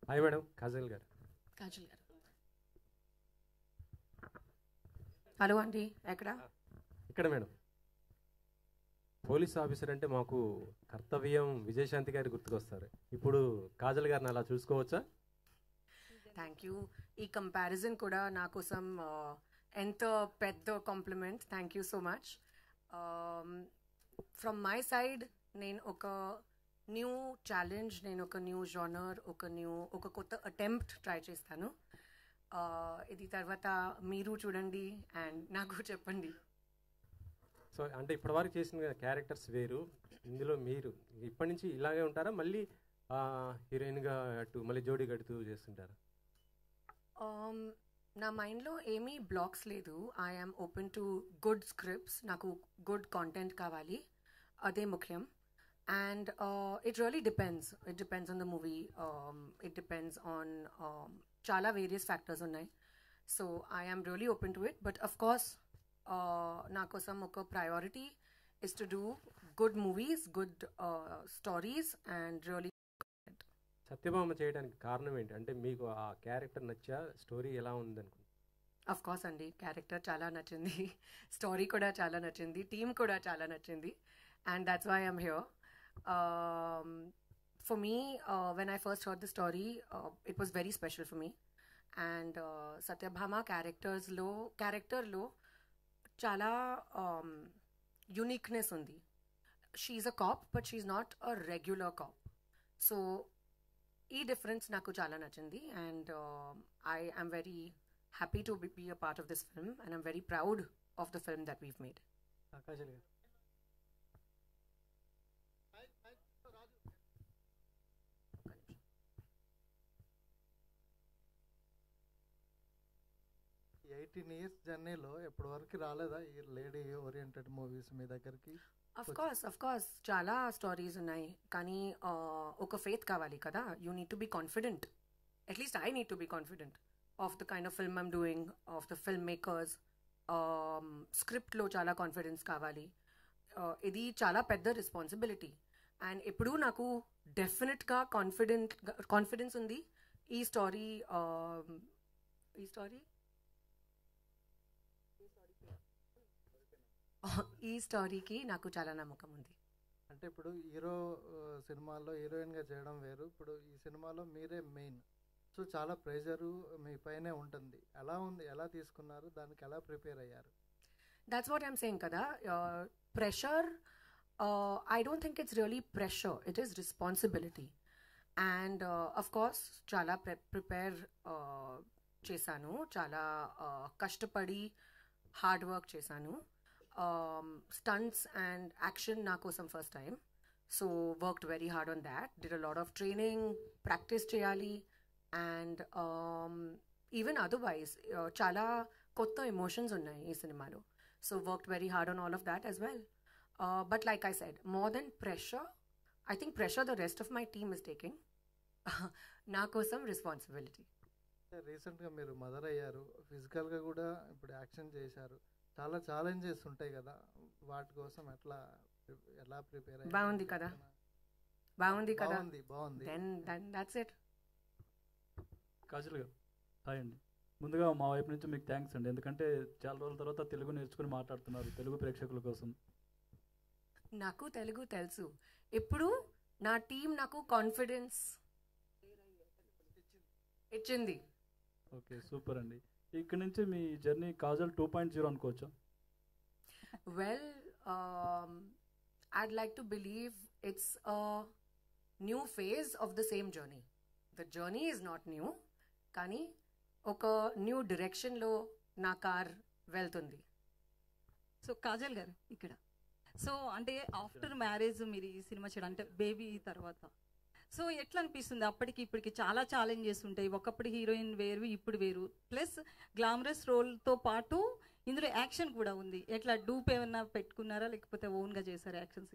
Hi madam, Kajal గారు. కాజల్ గారు. Hello అండి, ఎక్కడ? ఇక్కడ మేడం. పోలీస్ ఆఫీసర్ అంటే మాకు కర్తవ్యం విజయశాంతి గారు గుర్తుకొస్తారు. ఇప్పుడు కాజల్ గారిని అలా చూసుకోవచ్చా? Thank you. ఈ కంపారిజన్ కూడా నా కోసం ఎంత పెద్ద compliment. Thank you so much. From my side నేను ఒక న్యూ ఛాలెంజ్, నేను ఒక న్యూ జానర్, ఒక కొత్త అటెంప్ట్ ట్రై చేస్తాను. ఇది తర్వాత మీరు చూడండి అండ్ నాకు చెప్పండి. సో అంటే ఇప్పటివరకు చేసిన క్యారెక్టర్స్ వేరు, ఇందులో మీరు ఇప్పటి నుంచి ఇలాగే ఉంటారా, మళ్ళీ హీరోయిన్గా అటు మళ్ళీ జోడీ కడుతూ చేస్తుంటారా? నా మైండ్లో ఏమీ బ్లాక్స్ లేదు. I'm open to good scripts. నాకు గుడ్ కాంటెంట్ కావాలి, అదే ముఖ్యం. And it really depends on the movie. It depends on చాలా వేరియస్ ఫ్యాక్టర్స్ ఉన్నాయి. So I'm really open to it. But of course నా కోసం ఒక priority is to do good movies, good stories and really. Satyabhama చేయడానికి కారణం ఏంటి? అంటే మీకు ఆ క్యారెక్టర్ నచ్చా, స్టోరీ ఎలా ఉంది అనుకుంటున్నారు? అఫ్ కోర్స్ అండి, క్యారెక్టర్ చాలా నచ్చింది, స్టోరీ కూడా చాలా నచ్చింది, టీమ్ కూడా చాలా నచ్చింది. And that's why I'm here. For me, when I first heard the story, it was very special for me. And Satyabhama క్యారెక్టర్లో చాలా యూనిక్నెస్ ఉంది. She's a cop, but she's not a regular cop. So ఈ difference నాకు చాలా నచ్చింది. And I am very happy to be a part of this film, and I'm very proud of the film that we've made. Kajal గారు. ఈ 18 years జర్నీలో ఎప్పటి వరకు రాలేదా ఈ లేడీ ఓరియంటెడ్ మూవీస్ మీ దగ్గరికి? అఫ్ కోర్స్ చాలా స్టోరీస్ ఉన్నాయి, కానీ ఒక ఫెయిత్ కావాలి కదా. You need to be confident. At least I need to be confident of the kind of film I'm doing, of the film makers. స్క్రిప్ట్లో చాలా కాన్ఫిడెన్స్ కావాలి. ఇది చాలా పెద్ద రెస్పాన్సిబిలిటీ. అండ్ ఎప్పుడూ నాకు డెఫినెట్గా కాన్ఫిడెన్స్ ఉంది. ఈ స్టోరీకి నాకు చాలా నమ్మకం ఉంది. అంటే ఇప్పుడు హీరో సినిమాల్లో హీరోయిన్గా చేయడం వేరు, ఇప్పుడు ఈ సినిమాలో మీరే మెయిన్. సో చాలా ప్రెషరు మీ పైనే ఉంటుంది. ఎలా ఉంది, ఎలా తీసుకున్నారు, దానికి ఎలా ప్రిపేర్ అయ్యారు? That's what I'm saying kada. Pressure, I don't think it's really pressure, it is responsibility. And of course chala prepare chesanu, chala kashtapadi hard work chesanu. Stunts and action na kosam first time, so worked very hard on that, did a lot of training, practice cheyali. And even otherwise chala kotta emotions unnai ee cinemalo. So worked very hard on all of that as well. But like I said, more than pressure, I think pressure the rest of my team is taking. Na kosam responsibility. రీసెంట్గా మీరు mother అయ్యారు, ఫిజికల్గా కూడా ఇప్పుడు action చేశారు, చాలా challenges ఉంటాయి కదా, వాటి కోసం ఎలా ప్రిపేర్ అయ్యారు? బాగుంది కదా. బాగుంది. Then that's it. కాజల్ గారు, హాయ్ అండి. ముందుగా మా వైపు నుంచి మీకు థ్యాంక్స్ అండి, ఎందుకంటే చాలా రోజుల తర్వాత తెలుగు నేర్చుకుని మాట్లాడుతున్నారు తెలుగు ప్రేక్షకుల కోసం. నాకు తెలుగు తెలుసు. ఇప్పుడు నా టీం నాకు కాన్ఫిడెన్స్ ఇచ్చింది. ఓకే, సూపర్ అండి. ఇక్కడ నుంచి మీ జర్నీ కాజల్ 2.0 అనుకోవచ్చా? Well, I'd like to believe it's a new phase of the same journey. The journey is not new, కానీ ఒక న్యూ డైరెక్షన్లో నా కార్ వెళ్తుంది. సో కాజల్ గారు ఇక్కడ, సో అంటే ఆఫ్టర్ మ్యారేజ్ మీరు ఈ సినిమా చేయడం అంటే బేబీ తర్వాత, సో ఎట్లా అనిపిస్తుంది? అప్పటికి ఇప్పటికి చాలా ఛాలెంజెస్ ఉంటాయి. ఒకప్పుడు హీరోయిన్ వేరు, ఇప్పుడు వేరు, ప్లస్ గ్లామరస్ రోల్తో పాటు ఇందులో యాక్షన్ కూడా ఉంది. ఎట్లా డూప్ ఏమన్నా పెట్టుకున్నారా, లేకపోతే ఓన్గా చేశారా actions?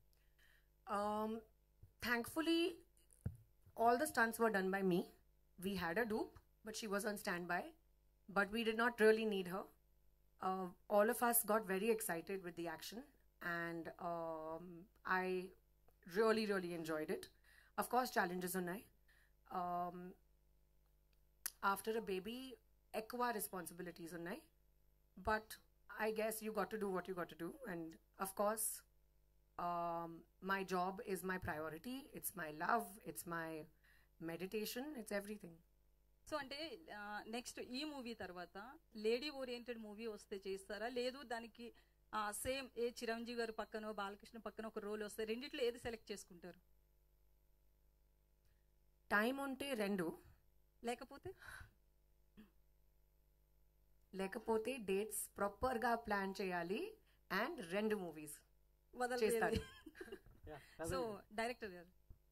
Thankfully, all the stunts were done by me. We had a dupe, but she was on standby. But we did not really need her. All of us got very excited with the action, and I really enjoyed it. Of course, challenges unnai. after a baby, ఎక్కువ responsibilities ఉన్నాయి. But I guess you got to do what you got to do. And of course, my job is my priority. It's my love. It's my meditation. It's everything. So అంటే next ఈ movie తర్వాత lady oriented movie వస్తే చేస్తారా, లేదు దానికి same ఏ చిరంజీవి గారు పక్కనో బాలకృష్ణ పక్కన ఒక రోల్ వస్తే రెండిట్లో ఏది సెలెక్ట్ చేసుకుంటారు? టైం ఉంటే రెండు, లేకపోతే డేట్స్ ప్రాపర్గా ప్లాన్ చేయాలి అండ్ రెండు మూవీస్ వదలలేదు. సో డైరెక్టర్ గారు,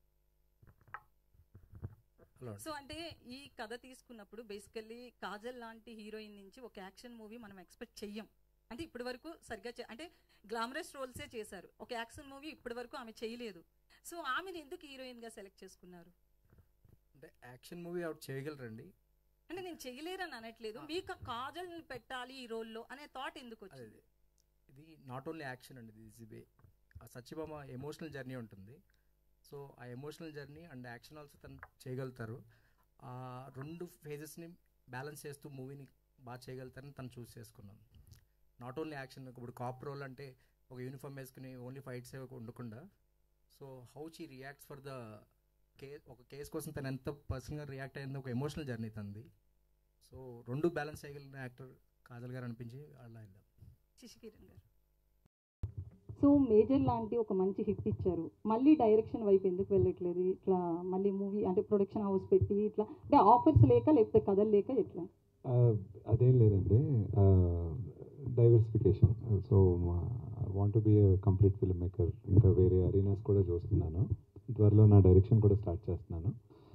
సో అంటే ఈ కథ తీసుకున్నప్పుడు బేసికల్లీ కాజల్ లాంటి హీరోయిన్ నుంచి ఒక యాక్షన్ మూవీ మనం ఎక్స్పెక్ట్ చెయ్యం. అంటే ఇప్పటి వరకు సరిగ్గా అంటే గ్లామరస్ రోల్సే చేశారు, ఒక యాక్షన్ మూవీ ఇప్పటి వరకు ఆమె చేయలేదు. సో ఆమెను ఎందుకు హీరోయిన్గా సెలెక్ట్ చేసుకున్నారు? అంటే యాక్షన్ మూవీ ఆవిడ చేయగలరండి. అంటే నేను చేయలేరని అనట్లేదు, మీకు కాజల్ని పెట్టాలి ఈ రోల్లో అనే థాట్ ఎందుకు వచ్చింది? ఇది నాట్ ఓన్లీ యాక్షన్ అండి, ఇది సత్యభామ ఎమోషనల్ జర్నీ ఉంటుంది. సో ఆ emotional journey and action also తను చేయగలుగుతారు. ఆ రెండు ఫేజెస్ని బ్యాలెన్స్ చేస్తూ మూవీని బాగా చేయగలుగుతారని తను చూస్ చేసుకున్నాను. నాట్ ఓన్లీ యాక్షన్, ఇప్పుడు కాప్ రోల్ అంటే ఒక యూనిఫామ్ వేసుకుని ఓన్లీ ఫైట్స్ ఉండకుండా, so how she reacts for the ఒక కేస్ కోసం తను ఎంత పర్సనల్గా రియాక్ట్ అయింది, ఒక ఎమోషనల్ జర్నీ తనది. సో రెండు బ్యాలెన్స్ చేయగలిగిన యాక్టర్ కాజల్ గారు అనిపించి అలా వెళ్దాం. శశికిరణ్ గారు, సో మేజర్ లాంటి ఒక మంచి హిట్ ఇచ్చారు, మళ్ళీ డైరెక్షన్ వైపు ఎందుకు వెళ్ళట్లేదు? ఇట్లా మళ్ళీ మూవీ అంటే ప్రొడక్షన్ హౌస్ పెట్టి ఇట్లా అంటే ఆఫర్స్ లేక లేకపోతే కథలు లేక ఎట్లా? అదేం లేదండి, diversification. So I want to be complete film maker. ఇంకా వేరే అరీనాస్ కూడా చూస్తున్నాను, త్వరలో నా డైరెక్షన్ కూడా స్టార్ట్ చేస్తున్నాను.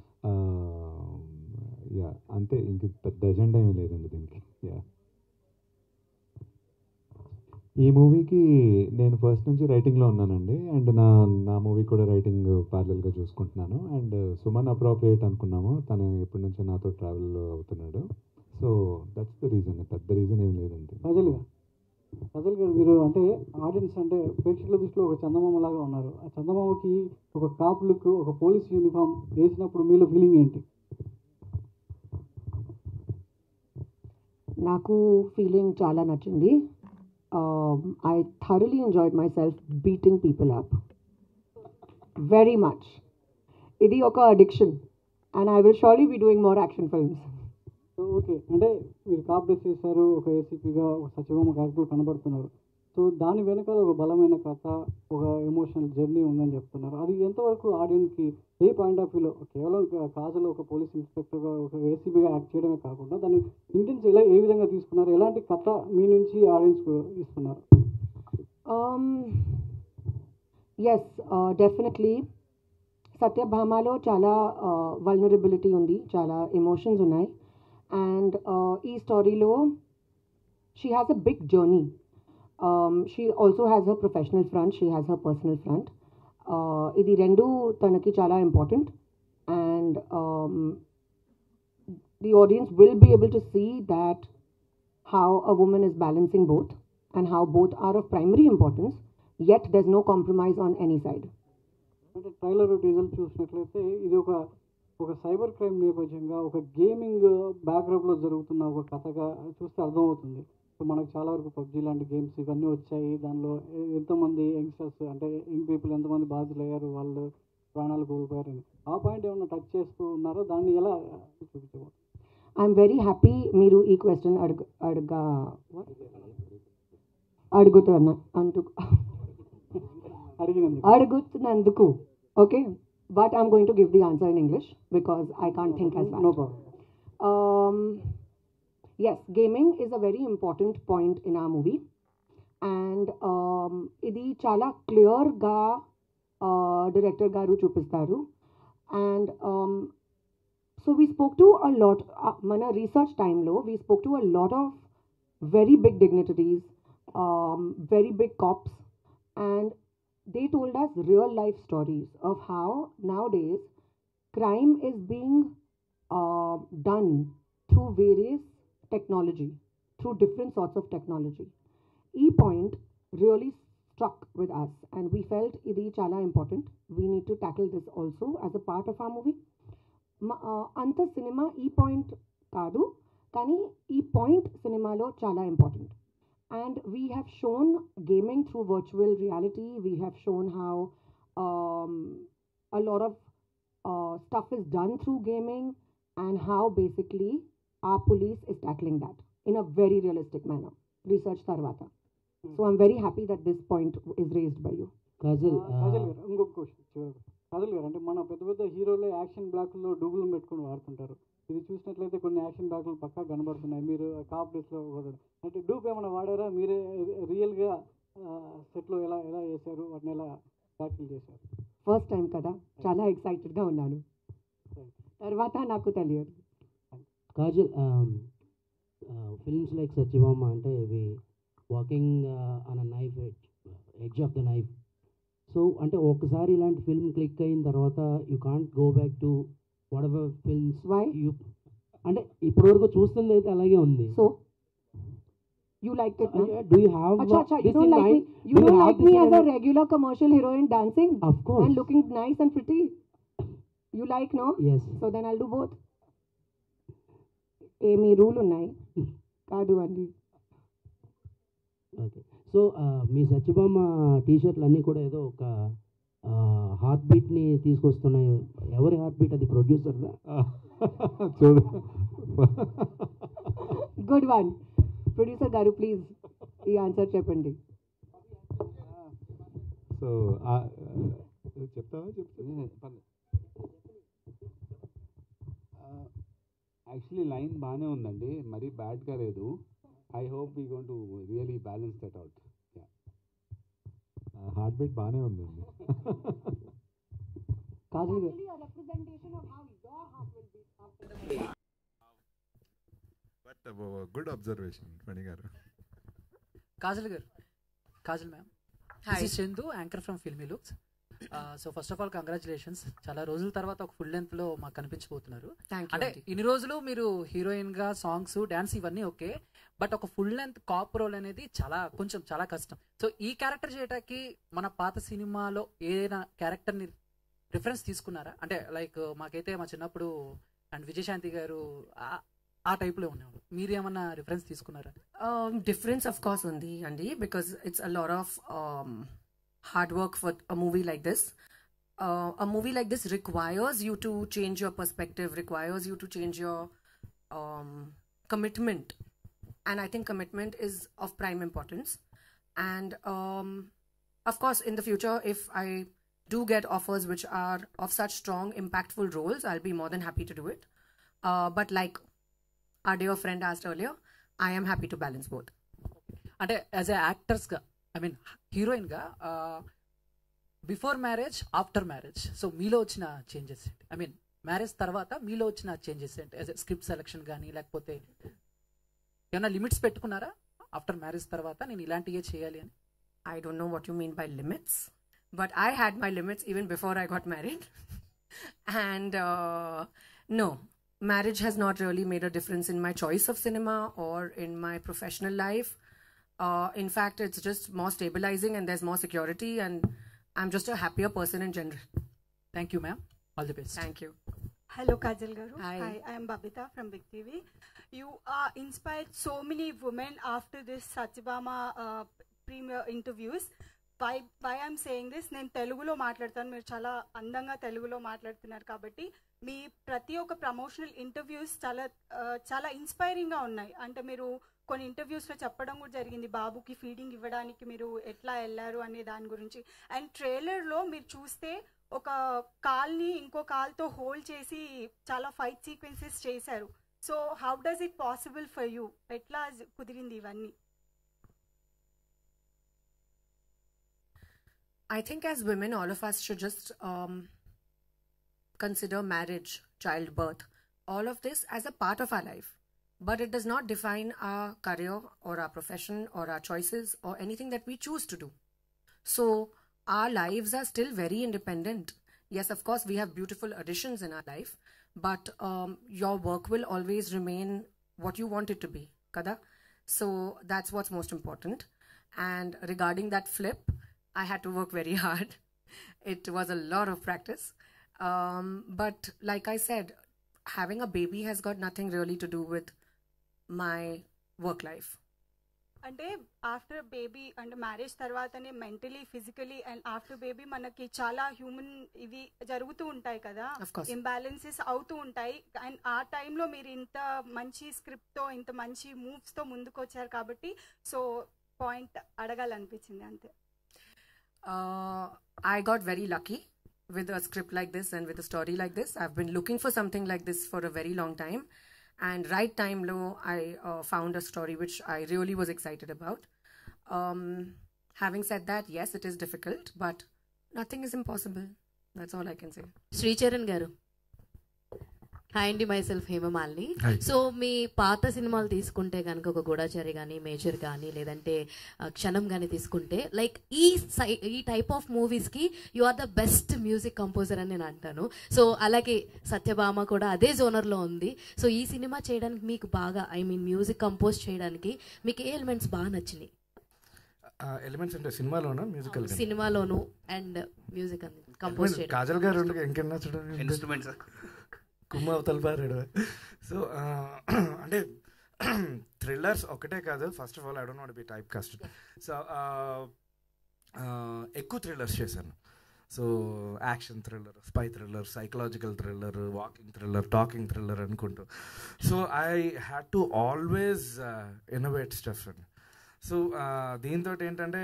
యా అంతే, ఇంక పెద్ద ఎజెండా ఏమీ లేదండి దీనికి. యా ఈ మూవీకి నేను ఫస్ట్ నుంచి రైటింగ్లో ఉన్నానండి, అండ్ నా మూవీ కూడా రైటింగ్ ప్యారలల్గా చూసుకుంటున్నాను. అండ్ సుమన్ అప్రోప్రియేట్ అనుకున్నాము, తను ఎప్పటి నుంచో నాతో ట్రావెల్ అవుతున్నాడు. సో దట్స్ ద రీజన్, పెద్ద రీజన్ ఏం లేదండి. అసలు గారు మీరు అంటే ఆడియన్స్ అంటే ప్రేక్షకుల దృష్టిలో ఒక చందమామ లాగా ఉన్నారు. ఆ చందమామకి ఒక కాప్ లుక్, ఒక పోలీస్ యూనిఫామ్ వేసినప్పుడు మీలో ఫీలింగ్ ఏంటి? నాకు ఫీలింగ్ చాలా నచ్చింది. I thoroughly enjoyed myself beating people up. Very much. ఇది ఒక addiction and I will surely be doing more action films. So okay, అంటే మీరు కాప్ డ్రెస్ చేశారు, ఒక ఏసీపీగా ఒక సత్యభామ క్యారెక్టర్ కనబడుతున్నారు. సో దాని వెనకాల ఒక బలమైన కథ, ఒక ఎమోషనల్ జర్నీ ఉందని చెప్తున్నారు. అది ఎంతవరకు ఆడియన్స్కి ఏ పాయింట్ ఆఫ్ వ్యూలో కేవలం కాజల్ ఒక పోలీస్ ఇన్స్పెక్టర్గా ఒక ఏసీబీగా యాక్ట్ చేయడమే కాకుండా దాన్ని ఇంటెన్స్ ఎలా ఏ విధంగా తీసుకున్నారు, ఎలాంటి కథ మీ నుంచి ఆడియన్స్కు ఇస్తున్నారు? ఎస్, డెఫినెట్లీ సత్యభామలో చాలా వల్నరబిలిటీ ఉంది, చాలా ఎమోషన్స్ ఉన్నాయి. అండ్ ఈ స్టోరీలో she has a big journey. She also has her professional front, she has her personal front. ఇది రెండు తనకి చాలా important, and the audience will be able to see that how a woman is balancing both and how both are of primary importance, yet there's no compromise on any side. అంటే trailer teaser చూసినట్లయితే ఇది ఒక cyber crime నేపథ్యంగా ఒక gaming బ్యాక్గ్రౌండ్లో జరుగుతున్న ఒక కథగా చూస్తే అర్థమవుతుంది. సో మనకు చాలా వరకు పబ్జీ లాంటి గేమ్స్ ఇవన్నీ వచ్చాయి, దానిలో ఎంతోమంది యంగ్స్టర్స్ అంటే యంగ్ పీపుల్ ఎంతమంది బాధితులయ్యారు, వాళ్ళు ప్రాణాలు కోల్పోయారని ఆ పాయింట్ ఏమన్నా టచ్ చేస్తూ ఉన్నారో, దాన్ని ఎలా చూపించబోతున్నారు? ఐఎమ్ వెరీ హ్యాపీ మీరు ఈ క్వశ్చన్ అడుగుతున్నందుకు. Okay, but I'm going to give the answer in English because I can't think as fast. No problem. Yes, gaming is a very important point in our movie, and ఇది చాలా క్లియర్గా director గారు చూపిస్తారు. And so we spoke to a lot, మన research టైంలో we spoke to a lot of very big dignitaries, very big cops, and they told us real life stories of how nowadays crime is being done through various technology, through different sorts of technology. E point really struck with us, and we felt idi chala important. We need to tackle this also as a part of our movie. అంత సినిమా ఈ point కాదు, కానీ ఈ point సినిమాలో చాలా important. And we have shown gaming through virtual reality. We have shown how a lot of stuff is done through gaming, and how basically our police is tackling that in a very realistic manner. Research tarvata. So I'm very happy that this point is raised by you. Kajal గారు ఇంకొక question చివరికి. కాజల్ గారు, అంటే మన పెద్ద పెద్ద హీరోలే action బ్లాక్లో డూబులు పెట్టుకుని వాడుతుంటారు. ఇది చూసినట్లయితే కొన్ని యాక్షన్ బ్లాక్లు పక్కా కనబడుతున్నాయి. మీరు కాప్ డ్రెస్లో కూడా అంటే డూప్ ఏమైనా వాడారా? మీరే రియల్గా సెట్లో ఎలా ఎలా చేశారు, వాటిని ఎలా ట్యాకిల్ చేశారు? ఫస్ట్ టైం కదా, చాలా ఎక్సైటెడ్గా ఉన్నాను. తర్వాత నాకు తెలియదు. కాజల్, ఫిల్మ్స్ లైక్ సత్యభామ అంటే ఇవి walking on a knife edge of the knife. So అంటే ఒకసారి ఇలాంటి ఫిల్మ్ క్లిక్ అయిన తర్వాత you can't go back to whatever films you అంటే ఇప్పటివరకు చూస్తుంది అయితే అలాగే ఉంది. So you liked it, no? Do you have Acha, you don't like me. You don't like me as a regular commercial heroine dancing? Of course. And looking nice and pretty. You like, no? Yes. So then I'll do both. Amy rule unnai. Kaadu andi. Okay. So మీ సత్యభామ టీషర్ట్లు అన్నీ కూడా ఏదో ఒక heart బీట్ని తీసుకొస్తున్నాయి. ఎవరి heart beat అది? ప్రొడ్యూసర్దా? చూడు. Good one. Producer garu, please ఈ ఆన్సర్ చెప్పండి. సో చెప్తావా? యాక్చువల్లీ లైన్ బాగానే ఉందండి, మరీ బ్యాడ్గా లేదు. I hope we gonna really balance that out. Heart beat బాగానే ఉందండి. కాజల్ గారు, గుడ్ అబ్జర్వేషన్ ఫణి గారు. కాజల్ గారు, Kajal ma'am, this is Chandu, anchor from Filmy Looks. So first of all congratulations, చాలా రోజుల తర్వాత ఒక ఫుల్ లెంత్ లో మాకు కనిపించబోతున్నారు. అంటే ఇన్ని రోజులు మీరు హీరోయిన్ గా సాంగ్స్, డాన్స్ ఇవన్నీ ఓకే, బట్ ఒక ఫుల్ లెంత్ కాప్ రోల్ అనేది చాలా కష్టం. సో ఈ క్యారెక్టర్ చేయడానికి మన పాత సినిమాలో ఏదైనా క్యారెక్టర్ ని రిఫరెన్స్ తీసుకున్నారా? అంటే లైక్ మాకైతే మా చిన్నప్పుడు అండ్ విజయశాంతి గారు ఆ టైప్లో ఉన్నాడు, మీరు ఏమన్నా రిఫరెన్స్ తీసుకున్నారా? Difference of course undi andi, because it's a lot of hard work for a movie like this. A movie like this requires you to change your perspective, requires you to change your commitment, and I think commitment is of prime importance. And of course in the future, if I do get offers which are of such strong impactful roles, I'll be more than happy to do it. But like our dear friend asked earlier, I am happy to balance both. అంటే as a యాక్టర్స్గా, I mean హీరోయిన్గా, before marriage, after marriage, so మీలో వచ్చిన changes ఏంటి? I mean marriage తర్వాత మీలో వచ్చిన changes ఏంటి? యాజ్ ఎ స్క్రిప్ట్ సెలెక్షన్ కానీ, లేకపోతే ఏమైనా లిమిట్స్ పెట్టుకున్నారా ఆఫ్టర్ మ్యారేజ్ తర్వాత నేను ఇలాంటివే చేయాలి అని? I don't know what you mean by limits, but I had my limits even before I got married. And no, marriage has not really made a difference in my choice of cinema or in my professional life. In fact, it's just more stabilizing and there's more security, and I'm just a happier person in general. Thank you, ma'am. All the best. Thank you. Hello, Kajal Garu. Hi. I am Babita from Big TV. You inspired so many women after this Satyabama premiere interviews. Why I'm saying this, నేను తెలుగులో మాట్లాడతాను, మీరు చాలా అందంగా తెలుగులో మాట్లాడుతున్నారు కాబట్టి మీ ప్రతి ఒక్క ప్రమోషనల్ ఇంటర్వ్యూస్ చాలా ఇన్స్పైరింగ్గా ఉన్నాయి. అంటే మీరు కొన్ని ఇంటర్వ్యూస్లో చెప్పడం కూడా జరిగింది, బాబుకి ఫీడింగ్ ఇవ్వడానికి మీరు ఎట్లా వెళ్ళారు అనే దాని గురించి. అండ్ ట్రైలర్లో మీరు చూస్తే ఒక కాల్ని ఇంకో కాల్తో హోల్డ్ చేసి చాలా ఫైట్ సీక్వెన్సెస్ చేశారు. So how does it possible for you? ఎట్లా కుదిరింది ఇవన్నీ? I think as women, all of us should just consider marriage, childbirth, all of this as a part of our life. But it does not define our career or our profession or our choices or anything that we choose to do. So our lives are still very independent. Yes, of course, we have beautiful additions in our life, but your work will always remain what you want it to be, kada? So that's what's most important. And regarding that flip, I had to work very hard. It was a lot of practice. But like I said, having a baby has got nothing really to do with my work life. అంటే after baby అంటే marriage తర్వాతనే mentally physically and after baby మనకి చాలా human ఇవి జరుగుతూ ఉంటాయి కదా, imbalances అవుతూ ఉంటాయి. అండ్ ఆ టైంలో మీరు ఇంత మంచి స్క్రిప్ట్తో ఇంత మంచి మూవ్స్తో ముందుకు వచ్చారు కాబట్టి సో పాయింట్ అడగాలనిపించింది అంతే. I got very lucky with a script like this and with a story like this. I've been looking for something like this for a very long time. And right time low, I found a story which I really was excited about. Having said that, yes, it is difficult, but nothing is impossible. That's all I can say. Sricharan గారు, hi అండి, myself Hemamalini. So మీ పాత సినిమాలు తీసుకుంటే కనుక ఒక గూఢచారి కానీ, major కానీ, లేదంటే క్షణం కానీ తీసుకుంటే లైక్ ఈ టైప్ ఆఫ్ మూవీస్కి you are the best music composer అని నేను అంటాను. సో అలాగే సత్యభామ కూడా అదే జోనర్లో ఉంది. సో ఈ సినిమా చేయడానికి మీకు బాగా మ్యూజిక్ కంపోజ్ చేయడానికి మీకు ఏ ఎలిమెంట్స్ బాగా నచ్చినాయి? ఎలిమెంట్స్ అంటే సినిమాలోనా మ్యూజికల్? సినిమాలోను అండ్ మ్యూజిక్ కంపోజ్ చేయడం. కాజల్ గారు ఇంకెన్నా చూడండి ఇన్స్ట్రుమెంట్స్ కుమ్మ తలపారాడు. సో అంటే థ్రిల్లర్స్ ఒకటే కాదు. First of all I don't want be typecast. So ఎక్కువ థ్రిల్లర్స్ చేశాను. So action thriller, spy thriller, psychological thriller, walking thriller, talking thriller అనుకుంటూ. So I had to always innovate stuff and so దీంతో ఏంటంటే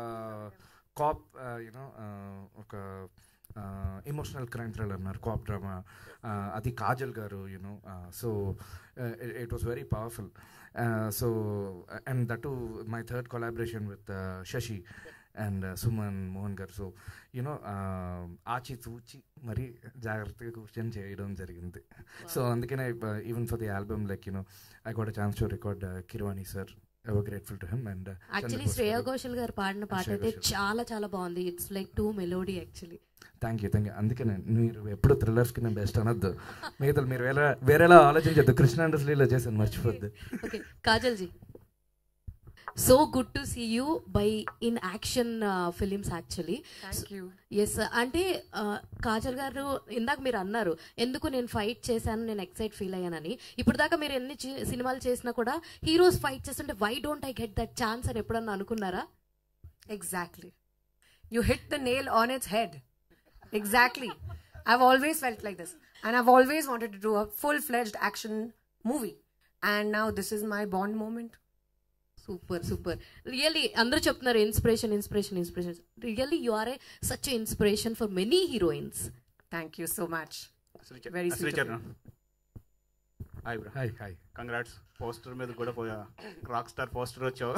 cop you know ఒక emotional crime thriller అన్నారు, cop drama, అది కాజల్ గారు you know. So it was very powerful. So and that my third collaboration with Shashi and Suman Mohan గారు. So you know ఆచి తూచి మరీ జాగ్రత్తగా కూర్చొని చేయడం జరిగింది. సో అందుకనే even for the album like you know I got a chance to record Keeravani sir. I was grateful to him and actually Shreya Ghoshal గారు పాడిన పాట అయితే చాలా చాలా బాగుంది. It's like too melody actually. Thank you. అందుకే మీరు ఎప్పుడు థ్రిల్లర్స్కి నేను బెస్ట్ అనొద్దు. మిగతా మీరు వేరేలా ఆలోచించద్దు. కృష్ణ ఇండస్ట్రీలో చేశాను, మర్చిపోద్దు. Okay Kajal ji, so good to see you by in action films actually. Yes, అంటే కాజల్ గారు ఇందాక మీరు అన్నారు ఎందుకు నేను ఫైట్ చేశాను, నేను ఎక్సైట్ ఫీల్ అయ్యానని. ఇప్పుడు దాకా మీరు ఎన్ని సినిమాలు చేసినా కూడా హీరోస్ ఫైట్ చేస్తుంటే why don't I get that chance అని ఎప్పుడన్నా అనుకున్నారా? Exactly. You hit the nail on its head. Exactly. I've always felt like this. And I've always wanted to do a full-fledged action movie. And now this is my Bond moment. Super super. Really అందరూ చెప్తున్నారు inspiration inspiration inspiration. Really you are a such inspiration for many heroines. Thank you so much. Very sweet. Hi bro. Hi hi. Congrats. Poster మీద కూడా rock star poster వచ్చావు.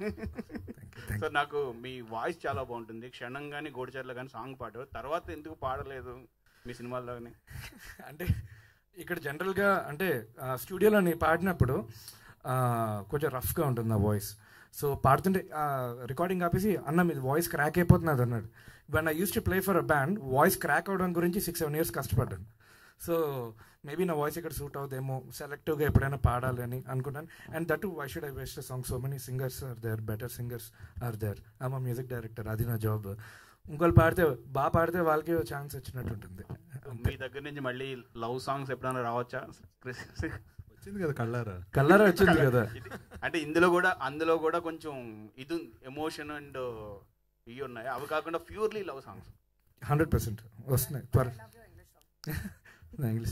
So నాకు మీ voice చాలా బాగుంటుంది. క్షణం కానీ గోడిచర్ల కానీ సాంగ్ పాడారు, తర్వాత ఎందుకు పాడలేదు మీ సినిమాల్లోని? అంటే ఇక్కడ జనరల్గా అంటే స్టూడియోలో నేను పాడినప్పుడు కొంచెం రఫ్గా ఉంటుంది నా వాయిస్. సో పాడుతుంటే రికార్డింగ్ ఆపేసి అన్న మీది వాయిస్ క్రాక్ అయిపోతున్నది అన్నాడు. One I use to play for a band, voice crack అవడం గురించి 6-7 years కష్టపడ్డాను. సో మేబీ నా వాయిస్ ఇక్కడ సూట్ అవుతుందేమో, సెలెక్టివ్గా ఎప్పుడైనా పాడాలి అని అనుకున్నాను. And that why should I waste a song? So many singers are there, better singers are there. I'm a music director, అది నా జాబ్. ఇంకోళ్ళు బాగా పాడితే వాళ్ళకి ఛాన్స్ వచ్చినట్టు ఉంటుంది. మీ దగ్గర నుంచి మళ్ళీ లవ్ సాంగ్స్ ఎప్పుడైనా రావచ్చా? వచ్చింది కదా కల్లారా వచ్చింది కదా. అంటే అందులో కూడా కొంచెం ఇది ఎమోషన్ అండ్ ఇవి ఉన్నాయి, అవి కాకుండా ప్యూర్లీ లవ్ సాంగ్స్ 100% వస్తున్నాయి త్వర. ఇంగ్లీష్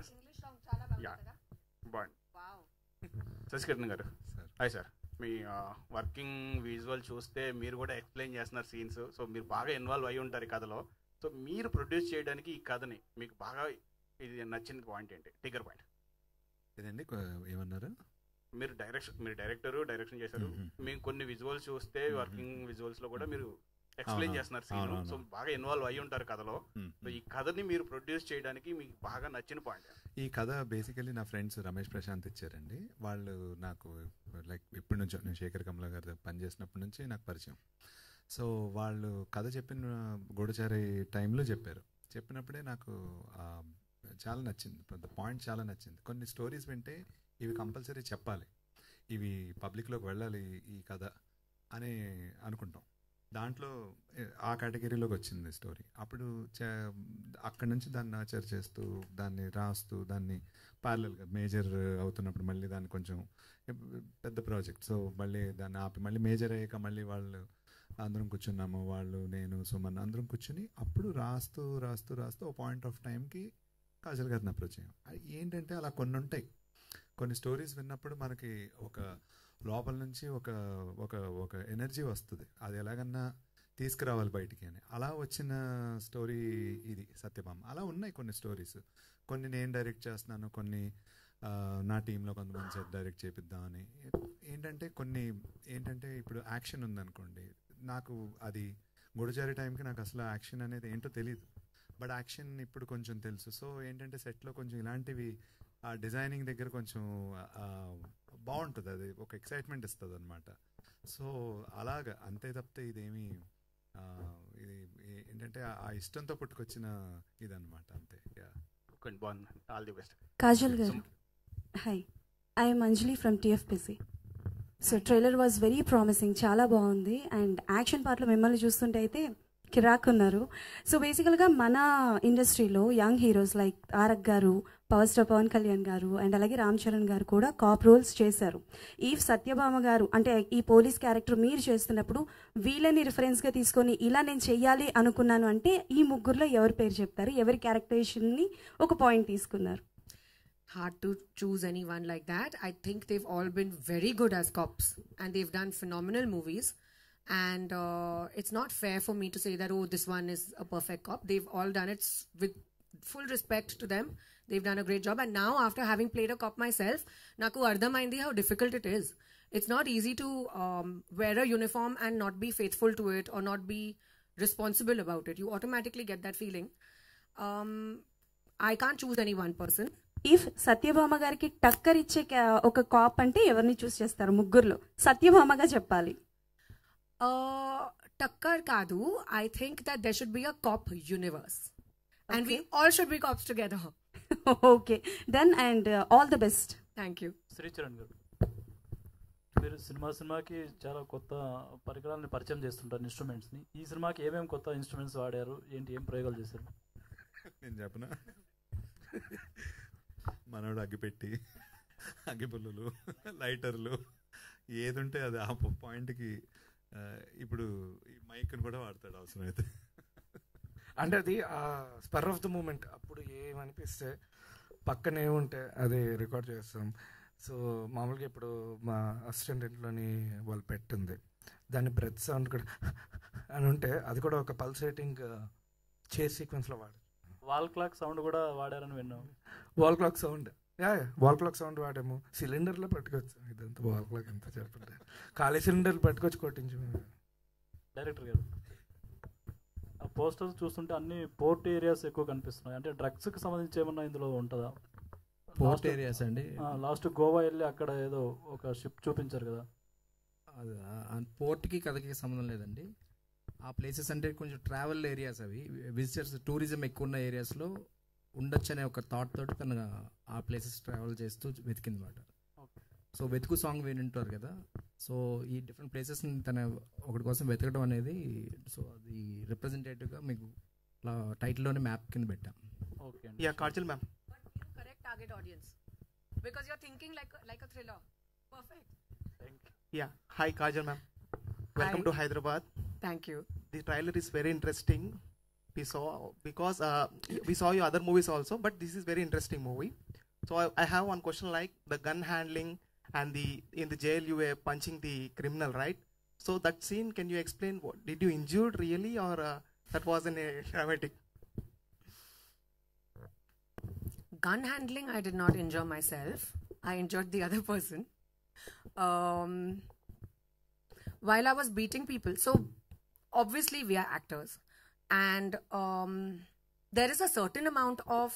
శశికరణ్ గారు, హాయ్ సార్. మీ వర్కింగ్ విజువల్ చూస్తే మీరు కూడా ఎక్స్ప్లెయిన్ చేస్తున్నారు సీన్స్. సో మీరు బాగా ఇన్వాల్వ్ అయి ఉంటారు ఈ కథలో. సో మీరు ప్రొడ్యూస్ చేయడానికి ఈ కథని మీకు బాగా ఇది నచ్చిన పాయింట్ ఏంటి, ట్రిగ్గర్ పాయింట్? ఏదండి ఏమన్నారు? మీరు డైరెక్షన్ చేశారు. మేము కొన్ని విజువల్స్ చూస్తే వర్కింగ్ విజువల్స్ లో కూడా మీరు ఎక్స్ప్లెయిన్ చేస్తున్నారు సీన్. సో బాగా ఇన్వాల్వ్ అయి ఉంటారు కథలో. సో ఈ కథని మీరు ప్రొడ్యూస్ చేయడానికి మీకు బాగా నచ్చిన పాయింట్? ఈ కథ బేసికలీ నా ఫ్రెండ్స్ రమేష్ ప్రశాంత్ ఇచ్చారండి. వాళ్ళు నాకు లైక్ ఇప్పటి నుంచో నేను శేఖర్ కమలా గారి పనిచేసినప్పటి నుంచి నాకు పరిచయం. సో వాళ్ళు కథ చెప్పిన గూఢచారి టైంలో చెప్పినప్పుడే నాకు చాలా నచ్చింది. పాయింట్ చాలా నచ్చింది. కొన్ని స్టోరీస్ వింటే ఇవి కంపల్సరీ చెప్పాలి, ఇవి పబ్లిక్లోకి వెళ్ళాలి ఈ కథ అని అనుకుంటాం. దాంట్లో ఆ కేటగిరీలోకి వచ్చింది స్టోరీ. అప్పుడు అక్కడి నుంచి దాన్ని నర్చర్ చేస్తూ దాన్ని రాస్తూ దాన్ని ప్యారలల్గా మేజర్ అవుతున్నప్పుడు మళ్ళీ దాన్ని కొంచెం పెద్ద ప్రాజెక్ట్, సో మళ్ళీ దాన్ని ఆపి మళ్ళీ మేజర్ అయ్యాక మళ్ళీ వాళ్ళు అందరం కూర్చున్నాము, వాళ్ళు నేను సుమన్ అందరం కూర్చుని అప్పుడు రాస్తూ రాస్తూ రాస్తూ ఒక పాయింట్ ఆఫ్ టైంకి కాజల్ గారిని అప్రోచ్ అయ్యాం. ఏంటంటే అలా కొన్ని ఉంటాయి, కొన్ని స్టోరీస్ విన్నప్పుడు మనకి ఒక లోపల నుంచి ఒక ఒక ఒక ఎనర్జీ వస్తుంది, అది ఎలాగన్నా తీసుకురావాలి బయటికి అని. అలా వచ్చిన స్టోరీ ఇది సత్యభామ. అలా ఉన్నాయి కొన్ని స్టోరీస్, కొన్ని నేను డైరెక్ట్ చేస్తున్నాను, కొన్ని నా టీంలో కొంతమంది చేత డైరెక్ట్ చేపిద్దామని. ఏంటంటే కొన్ని ఏంటంటే ఇప్పుడు యాక్షన్ ఉందనుకోండి, నాకు అది గూఢచారి టైంకి నాకు అసలు యాక్షన్ అనేది ఏంటో తెలియదు, బట్ యాక్షన్ ఇప్పుడు కొంచెం తెలుసు. సో ఏంటంటే సెట్లో కొంచెం ఇలాంటివి ఆ డిజైనింగ్ దగ్గర కొంచెం బాగుంటుంది, అది ఒక ఎక్సైట్మెంట్ ఇస్తుంది అనమాట. సో అలాగా అంతే తప్పితే ఇదేమి ఇది ఏంటంటే ఆ ఇష్టంతో పుట్టుకొచ్చిన ఇదన్నమాట అంతే. All the best. కాజల్ గారు, hi, I'm Anjali from TFPC. So trailer was very promising, చాలా బాగుంది. అండ్ యాక్షన్ పార్ట్లో మిమ్మల్ని చూస్తుంటే అయితే కిరాక్ ఉన్నారు. సో బేసికల్గా మన ఇండస్ట్రీలో యంగ్ హీరోస్ లైక్ తారక్ గారు, పవర్ స్టార్ పవన్ కళ్యాణ్ గారు అండ్ అలాగే రామ్ చరణ్ గారు కూడా కాప్ రోల్స్ చేశారు. ఈ సత్యభామ గారు అంటే ఈ పోలీస్ క్యారెక్టర్ మీరు చేస్తున్నప్పుడు వీళ్ళని రిఫరెన్స్గా తీసుకొని ఇలా నేను చెయ్యాలి అనుకున్నాను అంటే ఈ ముగ్గురులో ఎవరి పేరు చెప్తారు? ఎవరి క్యారెక్టరేషన్ని ఒక పాయింట్ తీసుకున్నారు? Hard to choose anyone like that. I think they've all been very good as cops and they've done phenomenal movies. And it's not fair for me to say that, oh, this one is a perfect cop. They've all done it with full respect to them. They've done a great job. And now, after having played a cop myself, naku ardhamaindi how difficult it is. It's not easy to wear a uniform and not be faithful to it or not be responsible about it. You automatically get that feeling. I can't choose any one person. If Satyabhama గారికి టక్కర్ ఇచ్చే ఒక cap అంటే ఎవరిని చూస్ చేస్తారు? ముగ్గురులో సత్యభామగా చెప్పాలి. Takkar kadu, I think that there should be a cop universe. And we all should be cops together. Okay, done and all the best. Thank you. Sricharan గారు, మీరు సినిమాకి చాలా కొత్త పరికరాలను పరిచయం చేస్తుంటారు, ఇన్స్ట్రుమెంట్స్ని. ఈ సినిమాకి ఏమేమి కొత్త ఇన్స్ట్రుమెంట్స్ వాడారు, ఏంటి ఏం ప్రయోగాలు చేశారు? నేను చెప్పనా? మనోడు అగ్గిపెట్టి, అగ్గిపుల్లులు, లైటర్లు ఏది ఉంటే అది ఆ పాయింట్కి ఇప్పుడు ఈ మైక్ని కూడా వాడతాడు అవసరమైతే. అంటే అది ఆ స్పర్ ఆఫ్ ద మూమెంట్, అప్పుడు ఏమనిపిస్తే పక్కన ఏముంటే అది రికార్డ్ చేస్తాం. సో మామూలుగా ఇప్పుడు మా అసిస్టెంట్ ఇంట్లోని వాళ్ళు పెట్టింది, దాని బ్రెత్ సౌండ్ కూడా అని ఉంటే అది కూడా ఒక పల్సేటింగ్ చేస్ సీక్వెన్స్లో వాడు. వాల్ క్లాక్ సౌండ్ కూడా వాడారని విన్నాం. Wall clock sound, wall clock sound వాడాము. సిలిండర్లో పెట్టుకోవచ్చు, ఇదంతా వాల్ క్లాక్ ఎంత చెప్పండి, ఖాళీ సిలిండర్లు పెట్టుకొచ్చి కొట్టించు. డైరెక్టర్ గారు, ఆ పోస్టర్స్ చూస్తుంటే అన్ని పోర్ట్ ఏరియాస్ ఎక్కువ కనిపిస్తున్నాయి, అంటే డ్రగ్స్కి సంబంధించి ఏమన్నా ఇందులో ఉంటుందా? పోర్ట్ ఏరియాస్ అండి, లాస్ట్ గోవా వెళ్ళి అక్కడ ఏదో ఒక షిప్ చూపించారు కదా, అది పోర్ట్కి కథకి సంబంధం లేదండి. ఆ ప్లేసెస్ అంటే కొంచెం ట్రావెల్ ఏరియాస్, అవి విజిటర్స్ టూరిజం ఎక్కువ ఉన్న ఏరియాస్లో ఉండొచ్చు అనే ఒక థాట్ తోటి తను ఆ ప్లేసెస్ ట్రావెల్ చేస్తూ వెతికింది అనమాట. సో వెతుకు సాంగ్ వింటారు కదా, సో ఈ డిఫరెంట్ ప్లేసెస్ని తన ఒకటి కోసం వెతకడం అనేది, సో అది రిప్రజెంటేటివ్గా మీకు టైటిల్లోనే మ్యాప్ కింద పెట్టాం. Okay, yeah Kajal ma'am. Correct target audience because you're thinking like a thriller. Perfect. Thank you. Yeah, hi Kajal ma'am. Welcome to Hyderabad. Thank you. The trailer is very interesting. We saw because we saw your other movies also, but this is very interesting movie. So I have one question, like the gun handling and in the jail you were punching the criminal, right? So that scene, can you explain what did you injured really, or that was in a dramatic? Gun handling, I did not injure myself. I injured the other person. While I was beating people. So obviously we are actors. And there is a certain amount of,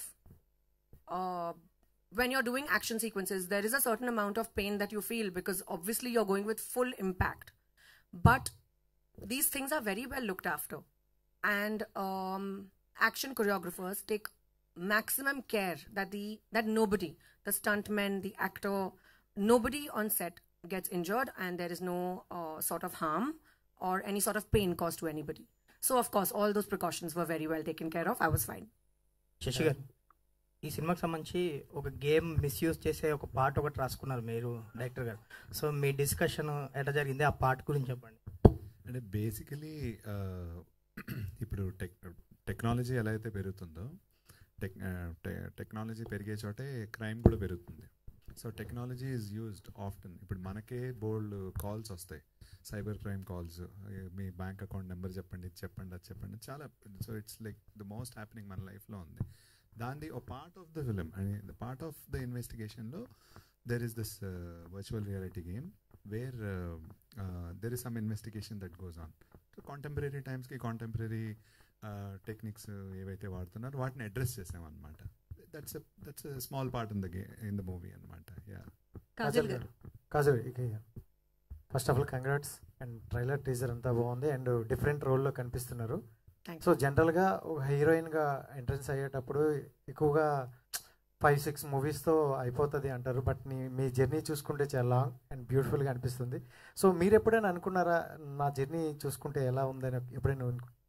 when you're doing action sequences, there is a certain amount of pain that you feel because obviously you're going with full impact. But these things are very well looked after. And action choreographers take maximum care that nobody, the stuntman, the actor, nobody on set gets injured and there is no sort of harm or any sort of pain caused to anybody. So of course all those precautions were very well taken care of. I was fine. Shashi గారు, ఈ సినిమాకి సంబంధించి ఒక game misuse చేసే ఒక part ఒకటి రాసుకున్నారు మీరు డైరెక్టర్ గారు. సో మీ డిస్కషన్ ఎట్లా జరిగింది, ఆ పార్ట్ గురించి చెప్పండి. అంటే బేసికలీ ఇప్పుడు టెక్నాలజీ ఎలా అయితే పెరుగుతుందో టెక్నాలజీ పెరిగే చోటే క్రైమ్ కూడా పెరుగుతుంది. So technology is used often. ఇప్పుడు మనకే బోల్డ్ కాల్స్ వస్తాయి, సైబర్ క్రైమ్ కాల్స్. మీ బ్యాంక్ అకౌంట్ నెంబర్ చెప్పండి, ఇది చెప్పండి, అది చెప్పండి, చాలా. So it's like the most happening మన లైఫ్లో ఉంది. దాన్ని ఒక part of the film and the part of the ఇన్వెస్టిగేషన్లో there is this virtual reality game where there is some investigation that goes on. So contemporary టైమ్స్కి contemporary techniques ఏవైతే వాడుతున్నారో వాటిని అడ్రస్ చేసామన్నమాట. That's small part in the movie అనమాట. కాజల్ గారు, first of all congrats. And trailer teaser అంతా బాగుంది and different రోల్లో కనిపిస్తున్నారు. సో జనరల్గా ఒక హీరోయిన్గా ఎంట్రన్స్ అయ్యేటప్పుడు ఎక్కువగా 5-6 మూవీస్తో అయిపోతుంది అంటారు. బట్ మీ జర్నీ చూసుకుంటే చాలా లాంగ్ అండ్ బ్యూటిఫుల్గా అనిపిస్తుంది. సో మీరు ఎప్పుడైనా అనుకున్నారా నా జర్నీ చూసుకుంటే ఎలా ఉందని ఎప్పుడైనా?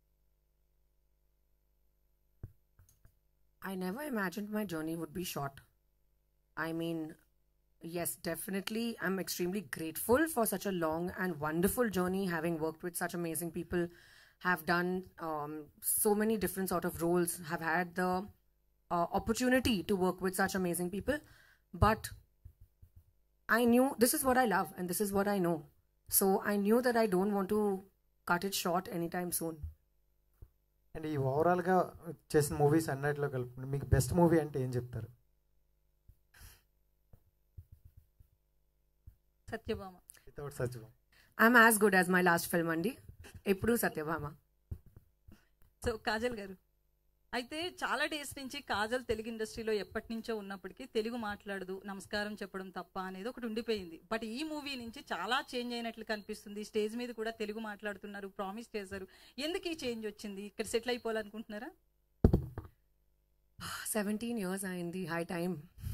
I never imagined my journey would be short. I mean, yes, definitely, I'm extremely grateful for such a long and wonderful journey, having worked with such amazing people, have done so many different sort of roles, have had the opportunity to work with such amazing people. But I knew this is what I love and this is what I know. So I knew that I don't want to cut it short anytime soon. And ఈ ఓవరాల్గా చేసిన movies అన్నిటిలో కలుపుకుంటే మీకు best movie అంటే ఏం చెప్తారు? Satyabhama. Without Satyabhama. I'm as good as my last film అండి. ఎప్పుడు సత్యభామ. సో కాజల్ గారు, అయితే చాలా డేస్ నుంచి కాజల్ తెలుగు ఇండస్ట్రీలో ఎప్పటి నుంచో ఉన్నప్పటికీ తెలుగు మాట్లాడదు, నమస్కారం చెప్పడం తప్ప అనేది ఒకటి ఉండిపోయింది. బట్ ఈ మూవీ నుంచి చాలా చేంజ్ అయినట్లు కనిపిస్తుంది. స్టేజ్ మీద కూడా తెలుగు మాట్లాడుతున్నారు, ప్రామిస్ చేశారు. ఎందుకు ఈ చేంజ్ వచ్చింది? ఇక్కడ సెటిల్ అయిపోవాలనుకుంటున్నారా? 17 years అయింది, హై టైం.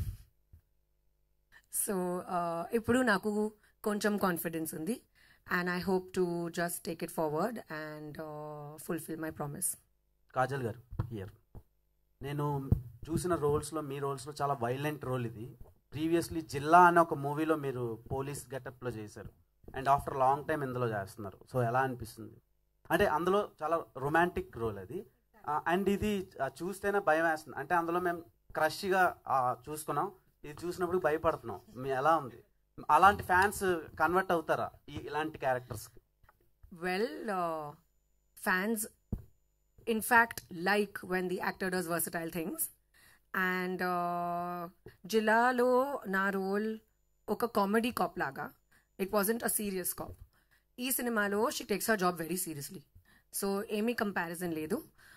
సో ఇప్పుడు నాకు కొంచెం కాన్ఫిడెన్స్ ఉంది and I hope to just take it forward and fulfill my promise. Kajal గారు హియర్, నేను చూసిన రోల్స్లో మీ రోల్స్లో చాలా వైలెంట్ రోల్ ఇది. ప్రీవియస్లీ జిల్లా అనే ఒక మూవీలో మీరు పోలీస్ గెటప్లో చేశారు అండ్ ఆఫ్టర్ లాంగ్ టైం ఇందులో చేస్తున్నారు. సో ఎలా అనిపిస్తుంది? అంటే అందులో చాలా రొమాంటిక్ రోల్ అది అండ్ ఇది చూస్తేనే భయం వేస్తుంది. అంటే అందులో మేము క్రష్గా చూసుకున్నాం, ఇది చూసినప్పుడు భయపడుతున్నాం. ఎలా ఉంది? అలాంటి ఫ్యాన్స్ కన్వర్ట్ అవుతారా ఇలాంటి క్యారెక్టర్స్కి? Well, fans in fact like when the actor does versatile things and Jilalo na role oka comedy cop laga, it wasn't a serious cop. Ee cinema lo she takes her job very seriously, so emi comparison ledu.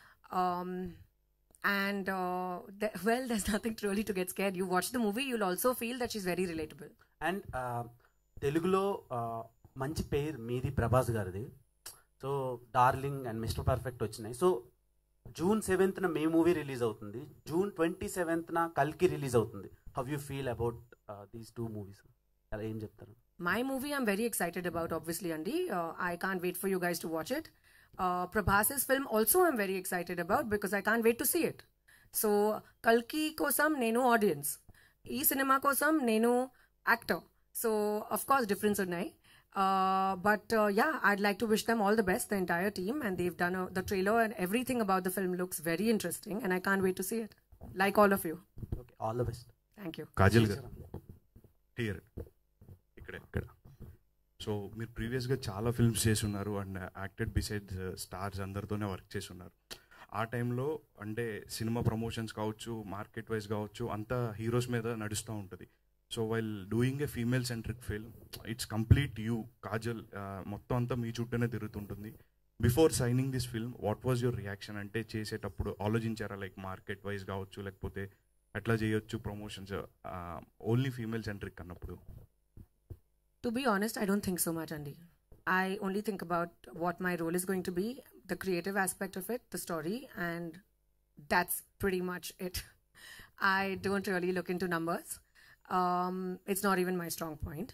And well, there's nothing really to get scared. You watch the movie, you'll also feel that she's very relatable. And telugulo manchi pair meedi Prabhas garidi. So darling and mister perfect వచ్చినాయి. So June 7th మే movie release అవుతుంది, June 27th కల్కి release అవుతుంది. How you feel about these 2 movies? అలా ఏం చెప్తారు? My movie I'm very excited about, obviously, Andy. I can't wait for you guys to watch it. Prabhas's film also I'm very excited about because I can't wait to see it. So Kalki kosam nenu audience, ee cinema kosam nenu actor. So of course difference unnai. But yeah, I'd like to wish them all the best, the entire team, and they've done the trailer and everything about the film looks very interesting and I can't wait to see it, like all of you. Okay, all the best. Thank you. Kajal గారు here, ఇక్కడ. So మీరు ప్రీవియస్గా చాలా films చేసి ఉన్నారు and acted besides stars అందరితోనే work చేసి ఉన్నారు. ఆ టైంలో అంటే సినిమా ప్రమోషన్స్ కావచ్చు, మార్కెట్ వైజ్ కావచ్చు, అంతా హీరోస్ మీద నడుస్తూ ఉంటుంది. So while doing a female centric film, it's complete you Kajal, మొత్తం అంతా మీ చుట్టూనే తిరుగుతుంటుంది. Before signing this film what was your reaction? అంటే చేసేటప్పుడు ఆలోచించారా లైక్ మార్కెట్ వైజ్ కావచ్చు, లేకపోతే ఎట్లా చేయొచ్చు ప్రమోషన్స్ ఓన్లీ ఫీమేల్ సెంట్రిక్ అన్నప్పుడు? To be honest, I don't think so much, Andy. I only think about what my role is going to be, the creative aspect of it, the story, and that's pretty much it. I don't really look into numbers. It's not even my strong point.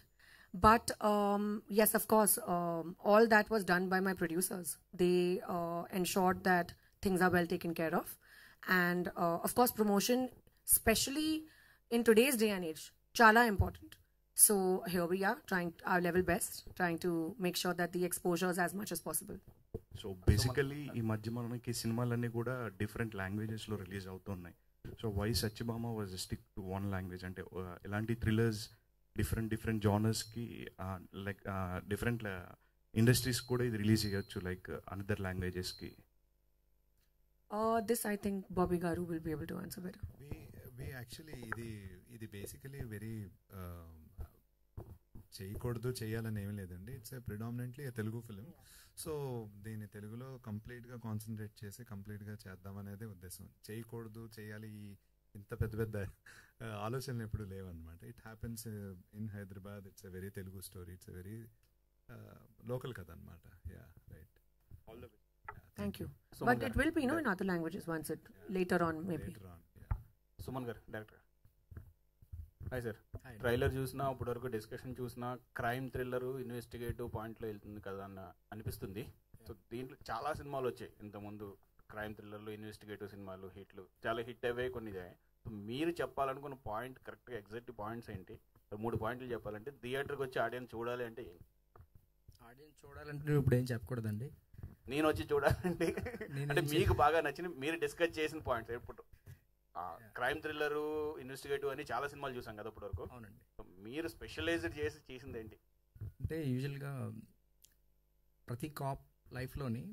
But yes, of course, all that was done by my producers. They ensured that things are well taken care of. And of course, promotion, especially in today's day and age, chala important. So here we are, trying our level best, trying to make sure that the exposure is as much as possible. So basically ఈ మధ్య మనకి సినిమాలన్నీ కూడా different లాంగ్వేజెస్లో release అవుతున్నాయి. So why Satyabhama was stick to one language? అంటే ఎలాంటి thrillers different జానర్స్కి లైక్ డిఫరెంట్ ఇండస్ట్రీస్ కూడా ఇది రిలీజ్ చేయొచ్చు, లైక్ అనదర్ లాంగ్వేజెస్కి. This I think Bobby Garu will be able to answer better. We actually ఇది బేసికలీ వెరీ చేయకూడదు చేయాలని ఏమీ లేదండి. It's predominantly Telugu film. So దీన్ని తెలుగులో కంప్లీట్గా కాన్సన్ట్రేట్ చేసి కంప్లీట్గా చేద్దామనేదే ఉద్దేశం. చేయకూడదు చేయాలి ఇంత పెద్ద ఆలోచనలు ఎప్పుడు లేవన్నమాట. It happens in Hyderabad. It's a very Telugu story. It's a very local కథ అనమాట. Yeah right. All the best. Thank you. But it will be in other languages once it later on maybe. Suman గారు డైరెక్టర్. Hi sir. ట్రైలర్ చూసినా ఇప్పటివరకు discussion చూసినా crime thriller investigative పాయింట్లో వెళ్తుంది కదా అన్న అనిపిస్తుంది. సో దీంట్లో చాలా సినిమాలు వచ్చాయి ఇంతకుముందు, క్రైమ్ థ్రిల్లర్లు ఇన్వెస్టిగేటివ్ సినిమాలు హిట్లు చాలా హిట్ అయ్యాయి, కొన్ని ఇదే. సో మీరు చెప్పాలనుకున్న పాయింట్ కరెక్ట్గా ఎగ్జాక్ట్ పాయింట్స్ ఏంటి? 3 పాయింట్లు చెప్పాలంటే థియేటర్కి వచ్చి ఆడియన్స్ చూడాలి అంటే ఏంటి? ఆడియన్స్ చూడాలంటే ఇప్పుడు ఏం చెప్పకూడదండి. నేను వచ్చి చూడాలంటే అంటే మీకు బాగా నచ్చిన మీరు డిస్కస్ చేసిన పాయింట్స్ ఇప్పుడు క్రైమ్ థ్రిల్లర్ ఇన్వెస్టిగేటివ్ అని చాలా సినిమాలు చూసాం కదా ఇప్పటి వరకు. అవునండి. మీరు స్పెషలైజ్డ్ చేసింది ఏంటి? అంటే యూజువల్గా ప్రతి కాప్ లైఫ్లోని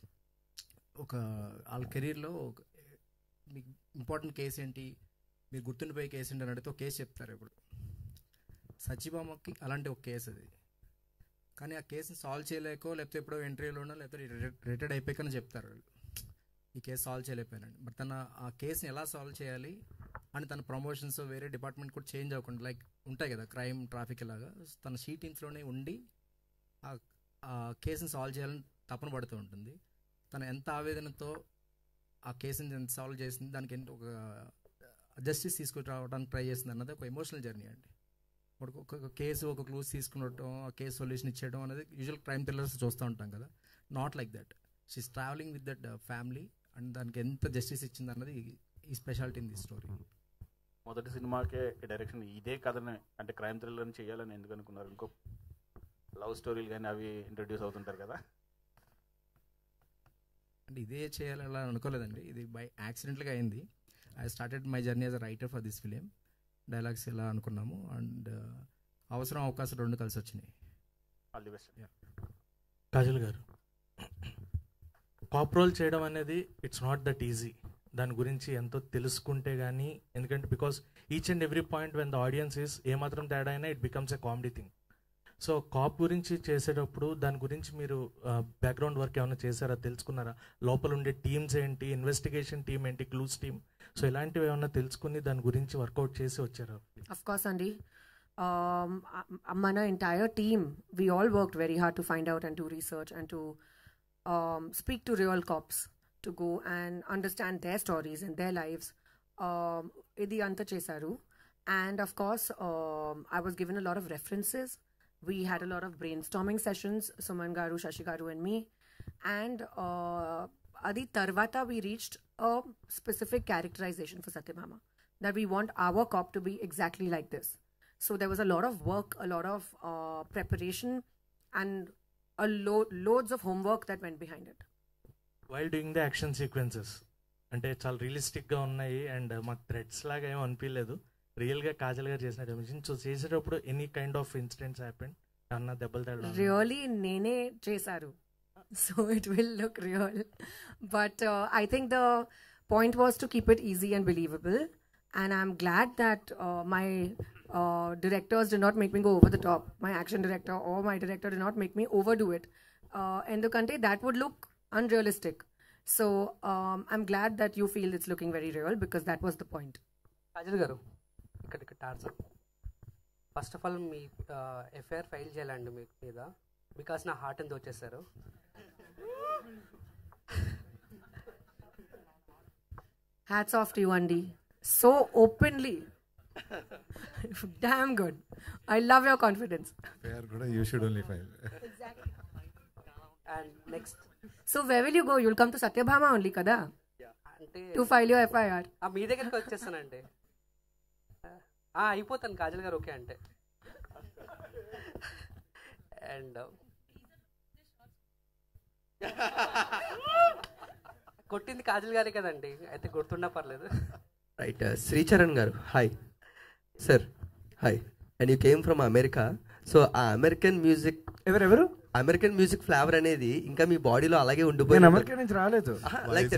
ఒక వాళ్ళ కెరీర్లో మీకు ఇంపార్టెంట్ కేసు ఏంటి, మీరు గుర్తుండిపోయే కేసు ఏంటి అని అడిగితే ఒక కేసు చెప్తారు. ఇప్పుడు సత్యభామకి అలాంటి ఒక కేసు అది. కానీ ఆ కేసుని సాల్వ్ చేయలేకో లేకపోతే ఎప్పుడో ఎంట్రీలోనో లేకపోతే రిటైర్డ్ అయిపోయాకని చెప్తారు వాళ్ళు, ఈ కేసు సాల్వ్ చేయలేకపోయానండి. బట్ తన ఆ కేసుని ఎలా సాల్వ్ చేయాలి అని తన ప్రమోషన్స్ వేరే డిపార్ట్మెంట్ కూడా చేంజ్ అవ్వకుండా, లైక్ ఉంటాయి కదా క్రైమ్ ట్రాఫిక్ లాగా, తన షీ టీమ్స్లోనే ఉండి ఆ కేసుని సాల్వ్ చేయాలని తపన పడుతూ ఉంటుంది. తను ఎంత ఆవేదనతో ఆ కేసుని ఎంత సాల్వ్ చేసింది, దానికి ఒక జస్టిస్ తీసుకురావడానికి ట్రై చేసింది అన్నది ఒక ఎమోషనల్ జర్నీ అండి. ఒక కేసు ఒక క్లూస్ తీసుకునడం, ఆ కేసు సొల్యూషన్ ఇచ్చేయడం అనేది యూజువల్ క్రైమ్ థ్రిల్లర్స్ చూస్తూ ఉంటాం కదా. Not like that. She's travelling with that family and దానికి ఎంత జస్టిస్ ఇచ్చింది అన్నది ఈ స్పెషాలిటీ ఇన్ ది స్టోరీ. మొదటి సినిమాకే డైరెక్షన్ ఇదే కథనే అంటే క్రైమ్ థ్రిల్లర్ని చేయాలని ఎందుకు అనుకున్నారు? ఇంకో లవ్ స్టోరీలు కానీ అవి ఇంట్రడ్యూస్ అవుతుంటారు కదా. అంటే ఇదే చేయాలని అలా అనుకోలేదండి, ఇది బై యాక్సిడెంట్గా అయింది. I started my journey as a writer for this film. Dialogues ఇలా అనుకున్నాము అండ్ అవకాశం 2 కలిసి వచ్చినాయి. All the best. కాజల్ గారు, కాప్ రోల్ చేయడం అనేది ఇట్స్ నాట్ దట్ ఈజీ. దాని గురించి ఎంతో తెలుసుకుంటే కానీ, ఎందుకంటే because each and every point when the audience is ఏమాత్రం తేడా అయినా it becomes a comedy thing. So cop గురించి చేసేటప్పుడు దాని గురించి మీరు బ్యాక్గ్రౌండ్ వర్క్ ఏమైనా చేశారా, తెలుసుకున్నారా? లోపల ఉండే టీమ్స్ ఏంటి, ఇన్వెస్టిగేషన్ టీమ్ ఏంటి, క్లూస్ టీమ్, సో ఇలాంటివి ఏమైనా తెలుసుకుని దాని గురించి వర్కౌట్ చేసి వచ్చారా? Of course, Andy. Mana entire team, we all worked very hard to find out and do research and to speak to real cops, to go and understand their stories and their lives. Idi anta chesaru. And of course, I was given a lot of references. We had a lot of brainstorming sessions, Suman Garu, Shashi Garu and me. And adi tarvata we reached a specific characterization for Satyabhama, that we want our cop to be exactly like this. So there was a lot of work, a lot of preparation and loads of homework that went behind it. While doing the action sequences, అంటే చాలా రియలిస్టిక్గా ఉన్నాయి and మాకు threads లాగా ఏమో అనిపించలేదు, రియల్గా కాజల్ గారు చేసినట్టు అనిపించింది. సో చేసేటప్పుడు any kind of incidents happen? అన్న దెబ్బలు తగ్గడం రియల్లీ నేనే చేశారు, so it will look real. But I think the point was to keep it easy and believable. And I'm glad that my directors did not make me go over the top. My action director or my director did not make me overdo it. Endukante that would look unrealistic. So I'm glad that you feel it's looking very real because that was the point. Kajal garu, ఇక్కడ torture. First of all మీ FIR file చేయాలండి మీ మీద, because నా heart ఎంత వచ్చేసారు. Hats off to you, Andy. So openly. Damn good. I love your confidence. Fair kuda you should only file. Exactly. And next. So where will you go? You'll come to Satyabhama only kada? అంటే To file your FIR. మీ దగ్గరికి వచ్చేస్తానంటే అయిపోతాను కాజల్ గారు okay అంటే. And కొట్టింది కాజల్ గారే కదండి, అయితే గుర్తున్నా పర్లేదు. రైట్. శ్రీచరణ్ గారు hi sir. Hi. And you came from America. So ఆ అమెరికన్ మ్యూజిక్ ఎవరెవరు అమెరికన్ మ్యూజిక్ ఫ్లేవర్ అనేది ఇంకా మీ బాడీలో అలాగే నేను ఉండిపోయింది. అమెరికా నుంచి రాలేదు. లైక్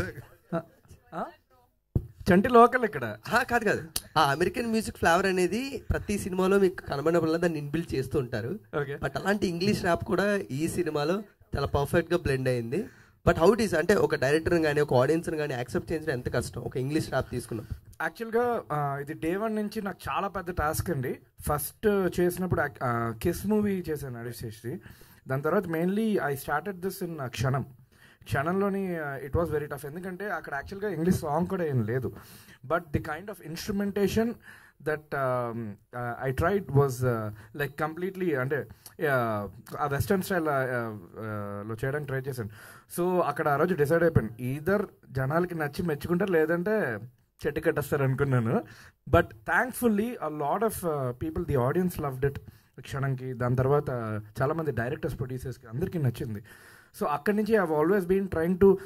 చంటి లోకల్ ఇక్కడ. కాదు కాదు, ఆ అమెరికన్ మ్యూజిక్ ఫ్లేవర్ అనేది ప్రతి సినిమాలో మీకు కనబడినప్పుడు దాన్ని ఇన్బిల్డ్ చేస్తూ ఉంటారు. బట్ అలాంటి ఇంగ్లీష్ ర్యాప్ కూడా ఈ సినిమాలో చాలా పర్ఫెక్ట్ గా బ్లెండ్ అయింది. బట్ హౌ ఇట్ ఈస్ అంటే ఒక డైరెక్టర్ కానీ ఒక ఆడియన్స్ కానీ యాక్సెప్ట్ చేయించడం ఎంత కష్టం ఒక ఇంగ్లీష్ ర్యాప్ తీసుకున్నాం? యాక్చువల్గా ఇది డే 1 నుంచి నాకు చాలా పెద్ద టాస్క్ అండి. ఫస్ట్ చేసినప్పుడు కిస్ మూవీ చేశాను అడిచేసి, దాని తర్వాత mainly I started this in క్షణంలోని ఇట్ వాస్ వెరీ టఫ్. ఎందుకంటే అక్కడ యాక్చువల్గా ఇంగ్లీష్ సాంగ్ కూడా ఏం లేదు. But the kind of instrumentation that I tried was like completely అంటే ఆ వెస్టర్న్ స్టైల్ లో చేయడానికి ట్రై చేశాను. సో అక్కడ ఆ రోజు డిసైడ్ అయిపోయాను, ఈదర్ జనాలకి నచ్చి మెచ్చుకుంటారు లేదంటే చెట్టు కట్టేస్తారు అనుకున్నాను. But thankfully a lot of people, the audience loved it క్షణంకి. దాని తర్వాత చాలామంది డైరెక్టర్స్ ప్రొడ్యూసర్స్కి అందరికీ నచ్చింది. సో అక్కడి నుంచి I have always been trying to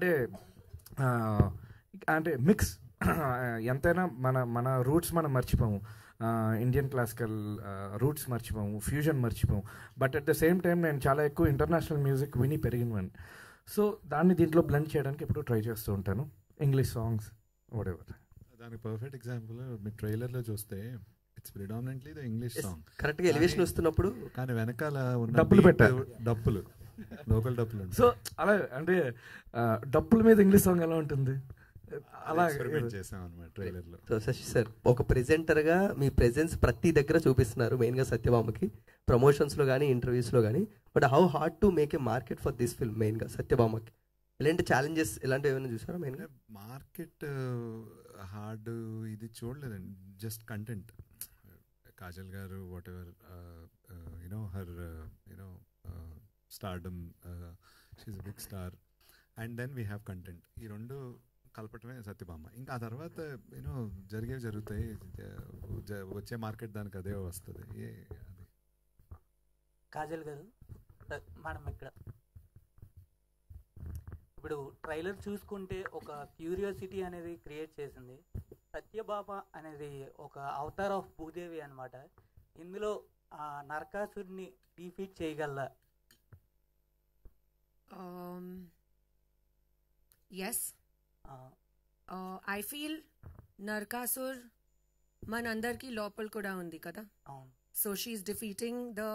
అంటే మిక్స్. ఎంతైనా మన రూట్స్ మనం మర్చిపోము, ఇండియన్ క్లాసికల్ రూట్స్ మర్చిపోము, ఫ్యూజన్ మర్చిపోము. But at the same time నేను చాలా ఎక్కువ ఇంటర్నేషనల్ మ్యూజిక్ విని పెరిగినవాడిని. సో దాన్ని దీంట్లో బ్లెండ్ చేయడానికి ఎప్పుడు ట్రై చేస్తూ ఉంటాను. English songs whatever. దానికి పర్ఫెక్ట్ ఎగ్జాంపుల్ మీ ట్రైలర్లో చూస్తే it's predominantly the English song. కరెక్ట్గా ఎలివేషన్ వస్తున్నప్పుడు కానీ వెనకాల ఉన్న డబ్బులు పెట్టారు, డప్పులు లోకల్ డప్పులు. సో అలా అంటే డప్పుల మీద ఇంగ్లీష్ సాంగ్ ఎలా ఉంటుంది అలా చేసాం అనమాట ట్రైలర్లో. సో శశి సార్ ఒక ప్రెజెంటర్గా మీ ప్రెజెన్స్ ప్రతి దగ్గర చూపిస్తున్నారు, మెయిన్గా సత్యభామకి ప్రమోషన్స్లో కానీ ఇంటర్వ్యూస్లో కానీ. But how hard to make a market for this film మెయిన్గా సత్యభామకి? ఇలాంటి ఛాలెంజెస్ ఇలాంటివి ఏమైనా చూసారా మెయిన్గా? మార్కెట్ హార్డ్ ఇది చూడలేదండి, జస్ట్ కంటెంట్. కాజల్ గారు whatever you know her you know stardom, she's a big star, and then we have content. ఈ రెండు కలపటమే సత్యభామ. ఇంకా ఆ తర్వాత యూనో జరిగేవి జరుగుతాయి, వచ్చే మార్కెట్ దానికి అదే వస్తుంది. కాజల్ గారు మనం ఇక్కడ ఇప్పుడు ట్రైలర్ చూసుకుంటే ఒక క్యూరియాసిటీ అనేది క్రియేట్ చేసింది. సత్యభామ అనేది ఒక అవతార్ ఆఫ్ భూదేవి అనమాట. ఇందులో నరకాసుడిని డిఫీట్ చేయగలరా? Yes. I feel Narkasur manandarki lopal kuda undi kada. So she's defeating the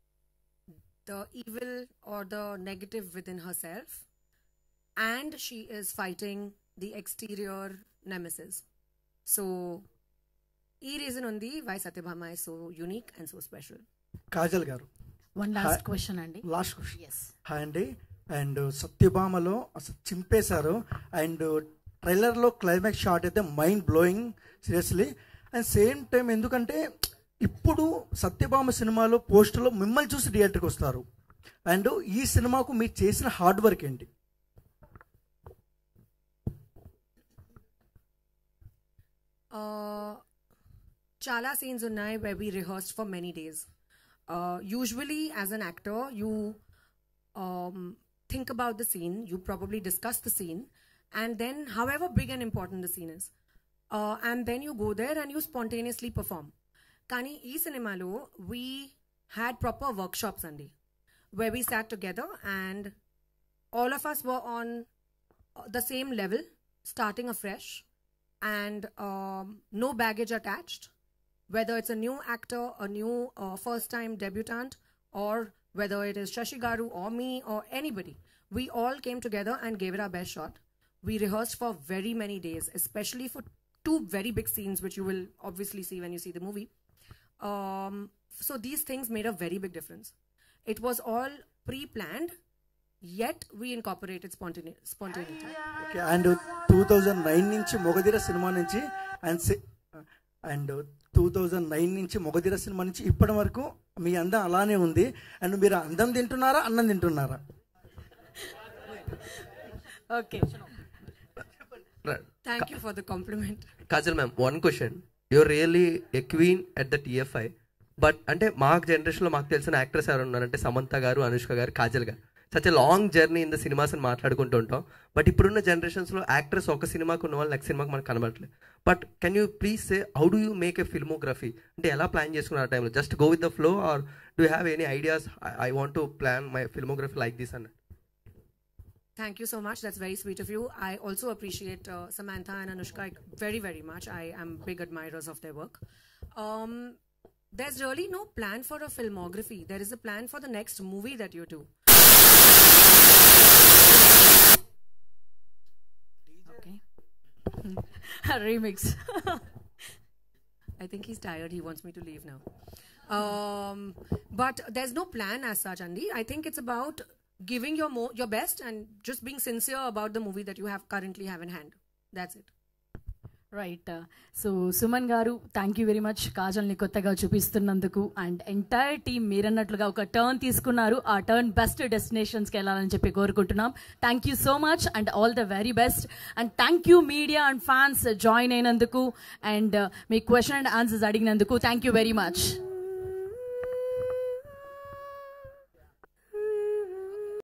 evil or the negative within herself, and she is fighting the exterior nemesis. So ee reason undi why Satyabhama is so unique and so special. Kajal గారు one last question అండి. Last question. Yes. Hi అండి. And సత్యభామలో అసలు చింపేశారు. And ట్రైలర్లో climax shot అయితే mind blowing seriously. And same time ఎందుకంటే ఇప్పుడు సత్యభామ సినిమాలో పోస్టర్లో మిమ్మల్ని చూసి థియేటర్కి వస్తారు. అండ్ ఈ సినిమాకు మీరు చేసిన హార్డ్ వర్క్ ఏంటి? Chala scenes unnai where we rehearsed for many days. Usually as an actor you think about the scene, you probably discuss the scene, and then however big and important the scene is, and then you go there and you spontaneously perform. Kani ee cinema lo we had proper workshops andi where we sat together and all of us were on the same level, starting afresh, and no baggage attached, whether it's a new actor, a new first time debutant, or whether it is Shashi Garu or me or anybody. We all came together and gave it our best shot. We rehearsed for very many days, especially for two very big scenes, which you will obviously see when you see the movie. So these things made a very big difference. It was all pre-planned, yet we incorporated spontaneity. Okay, and 2009 నుంచి Magadheera cinema నుంచి and 2009 నుంచి Magadheera cinema నుంచి ఇప్పటి వరకు మీ అందం అలానే ఉంది. And మీరు అందం తింటున్నారా, అన్నం తింటున్నారా? Okay. Thank you for the compliment. Kajal ma'am, one question. You're really a queen at the TFI. But అంటే మాకు జనరేషన్లో మాకు తెలిసిన యాక్టర్స్ ఎవరు ఉన్నారంటే సమంత గారు, అనుష్క గారు, కాజల్ గారు. Such a long journey in the cinemas అని మాట్లాడుకుంటూ ఉంటాం. బట్ ఇప్పుడున్న జనరేషన్స్లో యాక్టర్స్ ఒక సినిమాకు ఉన్న వాళ్ళు నెక్స్ట్ సినిమాకి మనకు కనబడట్లేదు. But can you please say how do you make a filmography? అంటే ఎలా ప్లాన్ చేసుకున్నారు ఆ టైంలో? Just go with the flow or do have any ideas? I want to plan my filmography like this అన్నట్టు. Thank you so much. That's very sweet of you. I also appreciate Samantha and Anushka very, very much. I am big admirers of their work. There's really no plan for a filmography. There is a plan for the next movie that you do. Okay. Remix. I think he's tired. He wants me to leave now. But there's no plan as such, Andy. I think it's about giving your best and just being sincere about the movie that you currently have in hand. That's it. Right. So Suman గారు, thank you very much కాజల్ని కొత్తగా చూపిస్తున్నందుకు. And entire team మీరన్నట్లుగా ఒక turn తీసుకున్నారు. ఆ turn best డెస్టినేషన్స్కి వెళ్ళాలని చెప్పి కోరుకుంటున్నాం. Thank you so much and all the very best. And thank you media and fans join అయినందుకు అండ్ మీ క్వశ్చన్ అండ్ ఆన్సర్స్ అడిగినందుకు థ్యాంక్ యూ వెరీ మచ్.